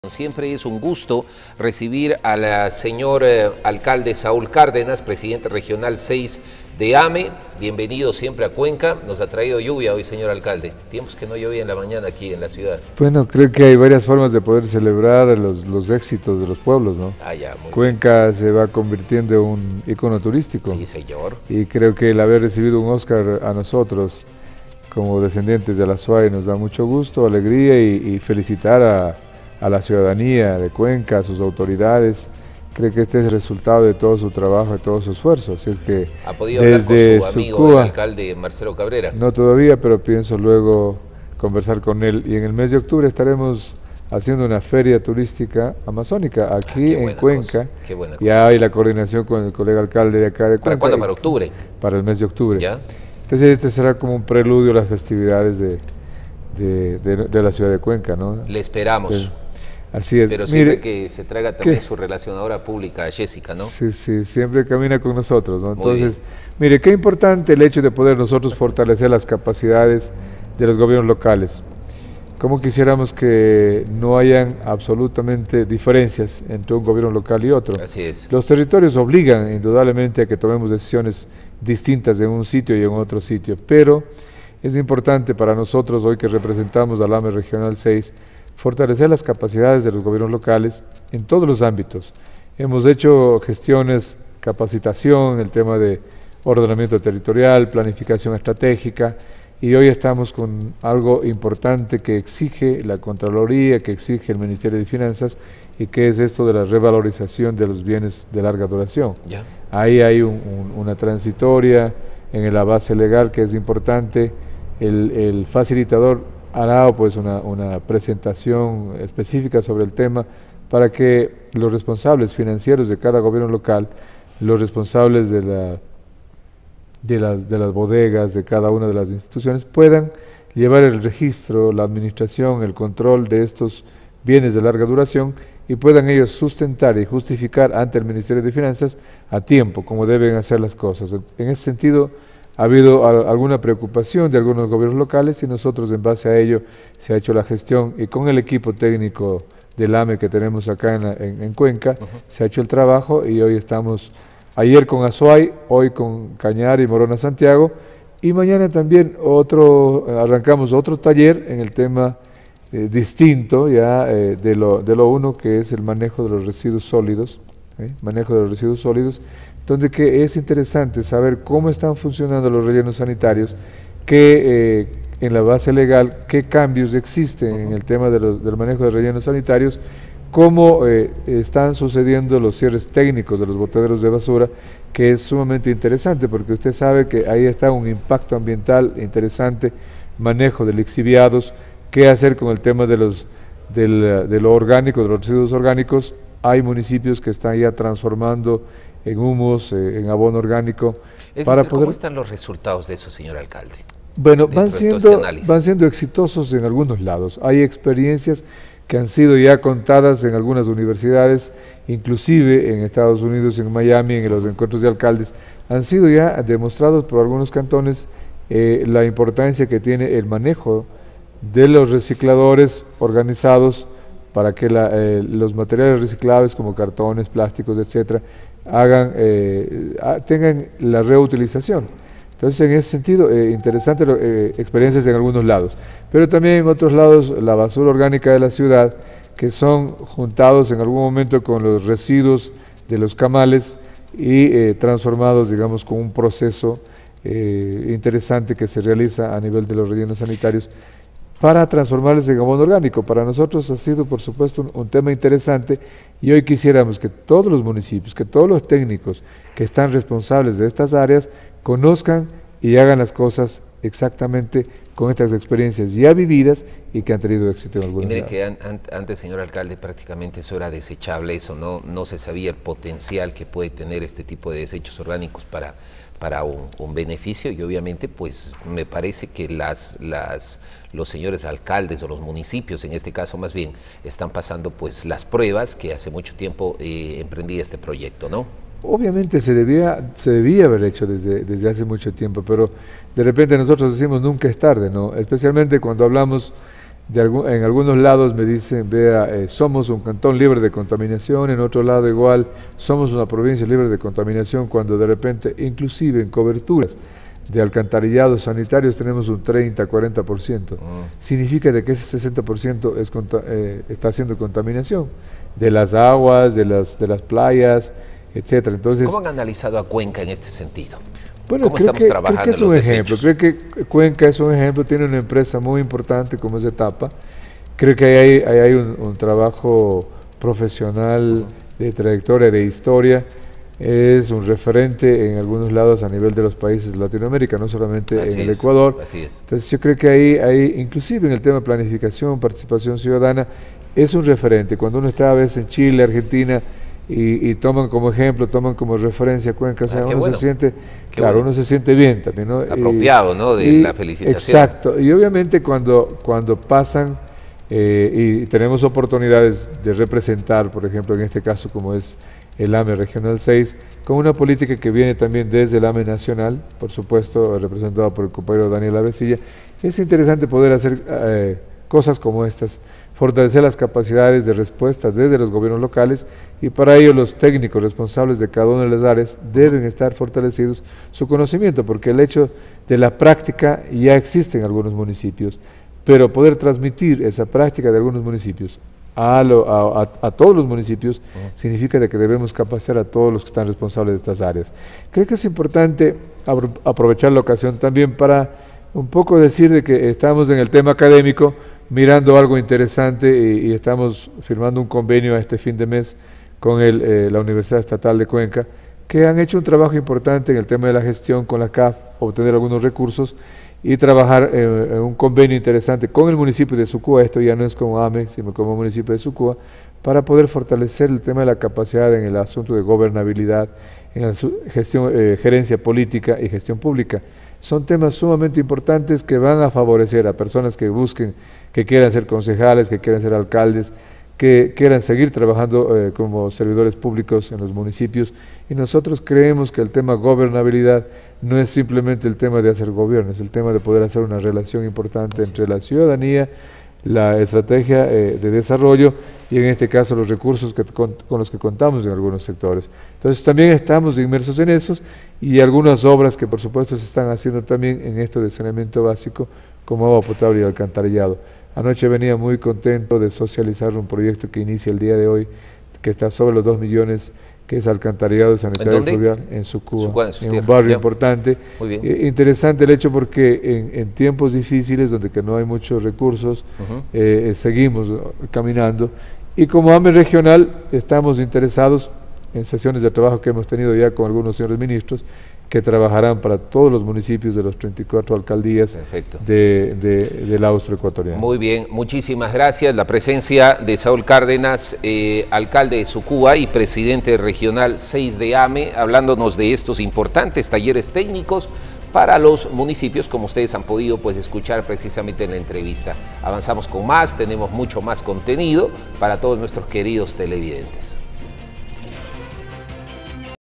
Siempre es un gusto recibir al señor alcalde Saúl Cárdenas, presidente regional 6 de AME. Bienvenido siempre a Cuenca. Nos ha traído lluvia hoy, señor alcalde. Tiempos que no llovía en la mañana aquí en la ciudad. Bueno, creo que hay varias formas de poder celebrar los éxitos de los pueblos, ¿no? Cuenca se va convirtiendo en un icono turístico. Sí, señor. Y creo que el haber recibido un Oscar a nosotros, como descendientes de la SUAY, nos da mucho gusto, alegría y felicitar a la ciudadanía de Cuenca, a sus autoridades. Creo que este es el resultado de todo su trabajo, de todo su esfuerzo. Así es que ¿ha podido hablar con su amigo, el alcalde Marcelo Cabrera? No todavía, pero pienso luego conversar con él. Y en el mes de octubre estaremos haciendo una feria turística amazónica aquí en Cuenca. Qué buena cosa. Ya hay la coordinación con el colega alcalde de acá de Cuenca. ¿Para cuándo? ¿Para octubre? Para el mes de octubre. ¿Ya? Entonces este será como un preludio a las festividades de la ciudad de Cuenca, ¿no? Le esperamos. Entonces, así es. Pero siempre que se traiga también su relacionadora pública, Jessica, ¿no? Sí, sí, siempre camina con nosotros, ¿no? Entonces, bien. Mire, qué importante el hecho de poder nosotros fortalecer las capacidades de los gobiernos locales. Como quisiéramos que no hayan absolutamente diferencias entre un gobierno local y otro. Así es. Los territorios obligan indudablemente a que tomemos decisiones distintas en un sitio y en otro sitio, pero es importante para nosotros, hoy que representamos al AME Regional 6, fortalecer las capacidades de los gobiernos locales en todos los ámbitos. Hemos hecho gestiones, capacitación, el tema de ordenamiento territorial, planificación estratégica, y hoy estamos con algo importante que exige la Contraloría, que exige el Ministerio de Finanzas, y que es esto de la revalorización de los bienes de larga duración. Ya. Ahí hay una transitoria en la base legal que es importante. El facilitador hará pues una presentación específica sobre el tema para que los responsables financieros de cada gobierno local, los responsables de las bodegas, de cada una de las instituciones, puedan llevar el registro, la administración, el control de estos bienes de larga duración y puedan ellos sustentar y justificar ante el Ministerio de Finanzas a tiempo, como deben hacer las cosas. En ese sentido, ha habido alguna preocupación de algunos gobiernos locales y nosotros en base a ello se ha hecho la gestión y con el equipo técnico del AME que tenemos acá en Cuenca, se ha hecho el trabajo y hoy estamos, ayer con Azuay, hoy con Cañar y Morona Santiago y mañana también arrancamos otro taller en el tema distinto ya de lo uno que es el manejo de los residuos sólidos, donde que es interesante saber cómo están funcionando los rellenos sanitarios, que en la base legal, qué cambios existen en el tema del manejo de rellenos sanitarios, cómo están sucediendo los cierres técnicos de los botaderos de basura, que es sumamente interesante porque usted sabe que ahí está un impacto ambiental interesante, manejo de lixiviados, qué hacer con el tema de lo orgánico, de los residuos orgánicos. Hay municipios que están ya transformando en humus, en abono orgánico. ¿Cómo están los resultados de eso, señor alcalde? Bueno, van siendo exitosos en algunos lados. Hay experiencias que han sido ya contadas en algunas universidades, inclusive en Estados Unidos, en Miami, en los encuentros de alcaldes, han sido ya demostrados por algunos cantones la importancia que tiene el manejo de los recicladores organizados para que los materiales reciclables como cartones, plásticos, etcétera, tengan la reutilización. Entonces, en ese sentido, interesante experiencias en algunos lados, pero también en otros lados la basura orgánica de la ciudad, que son juntados en algún momento con los residuos de los camales y transformados, digamos, con un proceso interesante que se realiza a nivel de los rellenos sanitarios, para transformarles en abono orgánico. Para nosotros ha sido, por supuesto, un tema interesante y hoy quisiéramos que todos los municipios, que todos los técnicos que están responsables de estas áreas conozcan y hagan las cosas exactamente con estas experiencias ya vividas y que han tenido éxito en algunos lados. Mire que antes, señor alcalde, prácticamente eso era desechable, eso no se sabía el potencial que puede tener este tipo de desechos orgánicos para un beneficio y obviamente pues me parece que los señores alcaldes o los municipios en este caso más bien están pasando pues las pruebas que hace mucho tiempo emprendí este proyecto, ¿no? Obviamente se debía haber hecho desde hace mucho tiempo, pero de repente nosotros decimos nunca es tarde, ¿no? Especialmente cuando hablamos En algunos lados me dicen, vea, somos un cantón libre de contaminación, en otro lado igual, somos una provincia libre de contaminación, cuando de repente, inclusive en coberturas de alcantarillados sanitarios tenemos un 30-40%. Significa de que ese 60% está haciendo contaminación de las aguas, de las playas, etcétera. Entonces, ¿cómo han analizado a Cuenca en este sentido? Bueno, ¿Cómo estamos trabajando creo que es un ejemplo. Creo que Cuenca es un ejemplo, tiene una empresa muy importante como es Etapa. Creo que hay un trabajo profesional de trayectoria, de historia. Es un referente en algunos lados a nivel de los países de Latinoamérica, no solamente en el Ecuador. Así es. Entonces yo creo que ahí, inclusive en el tema de planificación, participación ciudadana, es un referente. Cuando uno está a veces en Chile, Argentina, y toman como ejemplo, toman como referencia Cuenca, o sea, uno se siente, claro, uno se siente bien también, ¿no? Apropiado, ¿no? De la felicitación. Exacto, y obviamente cuando pasan y tenemos oportunidades de representar, por ejemplo, en este caso como es el AME Regional 6, con una política que viene también desde el AME Nacional, por supuesto, representado por el compañero Daniel Avecilla, es interesante poder hacer cosas como estas, fortalecer las capacidades de respuesta desde los gobiernos locales, y para ello los técnicos responsables de cada una de las áreas deben estar fortalecidos su conocimiento, porque el hecho de la práctica ya existe en algunos municipios, pero poder transmitir esa práctica de algunos municipios a todos los municipios significa de que debemos capacitar a todos los que están responsables de estas áreas. Creo que es importante aprovechar la ocasión también para un poco decir de que estamos en el tema académico mirando algo interesante y estamos firmando un convenio a este fin de mes con la Universidad Estatal de Cuenca, que han hecho un trabajo importante en el tema de la gestión con la CAF, obtener algunos recursos y trabajar en un convenio interesante con el municipio de Sucúa. Esto ya no es como AME, sino como municipio de Sucúa, para poder fortalecer el tema de la capacidad en el asunto de gobernabilidad, en la gestión, gerencia política y gestión pública. Son temas sumamente importantes que van a favorecer a personas que busquen, que quieran ser concejales, que quieran ser alcaldes, que quieran seguir trabajando como servidores públicos en los municipios, y nosotros creemos que el tema gobernabilidad no es simplemente el tema de hacer gobierno, es el tema de poder hacer una relación importante entre la ciudadanía, la estrategia de desarrollo y en este caso los recursos con los que contamos en algunos sectores. Entonces también estamos inmersos en esos, y algunas obras que por supuesto se están haciendo también en esto de saneamiento básico, como agua potable y alcantarillado. Anoche venía muy contento de socializar un proyecto que inicia el día de hoy, que está sobre los 2 millones, que es alcantarillado sanitario fluvial en Sucúa, en un barrio importante. Muy bien. Interesante el hecho porque en tiempos difíciles, donde que no hay muchos recursos, seguimos caminando, y como AME regional estamos interesados en sesiones de trabajo que hemos tenido ya con algunos señores ministros, que trabajarán para todos los municipios de las 34 alcaldías del austroecuatoriano. Muy bien, muchísimas gracias. La presencia de Saúl Cárdenas, alcalde de Sucúa y presidente regional 6 de AME, hablándonos de estos importantes talleres técnicos para los municipios, como ustedes han podido escuchar precisamente en la entrevista. Avanzamos con más, tenemos mucho más contenido para todos nuestros queridos televidentes.